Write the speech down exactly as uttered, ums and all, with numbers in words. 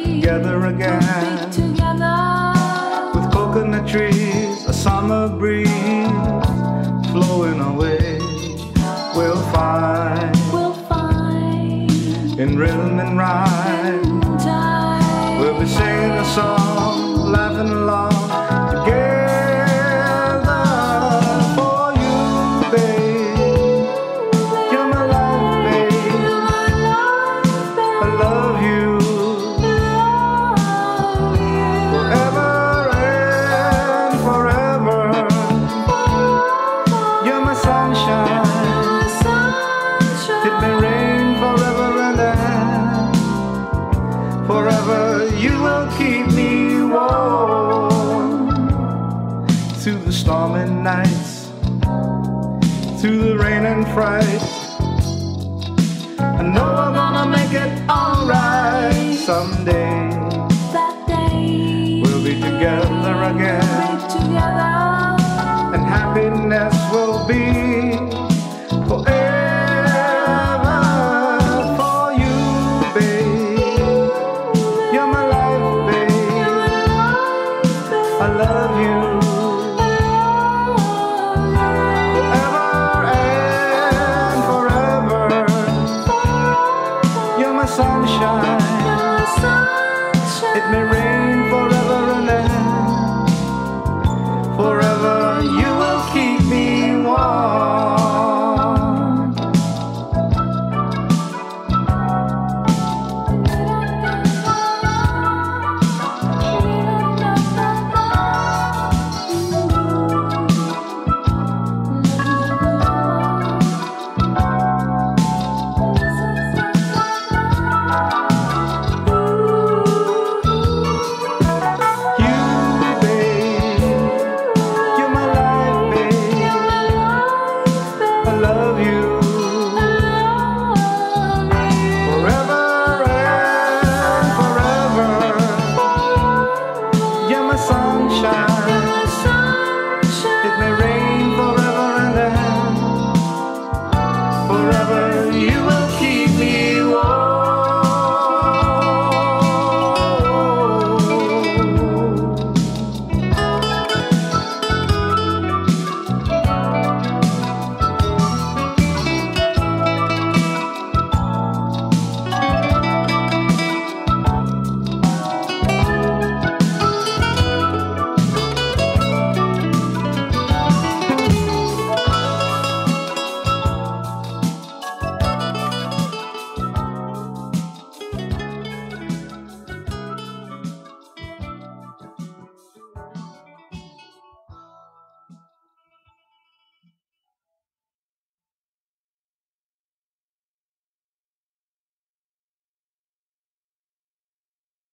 together again. We'll be together. With coconut trees, a summer breeze flowing away. We'll find, We'll find in rhythm and rhyme, time. we'll be singing a song, laughing along together. For you, babe, you're my life, babe. I love you forever and forever. You're my sunshine. It may rain forever and ever. Forever you will keep me warm. Through the stormy nights, through the rain and fright, I know I'm gonna make it alright someday. That day We'll be together again, we'll be together. and happiness will be forever. For you, babe, you're my life, babe. I love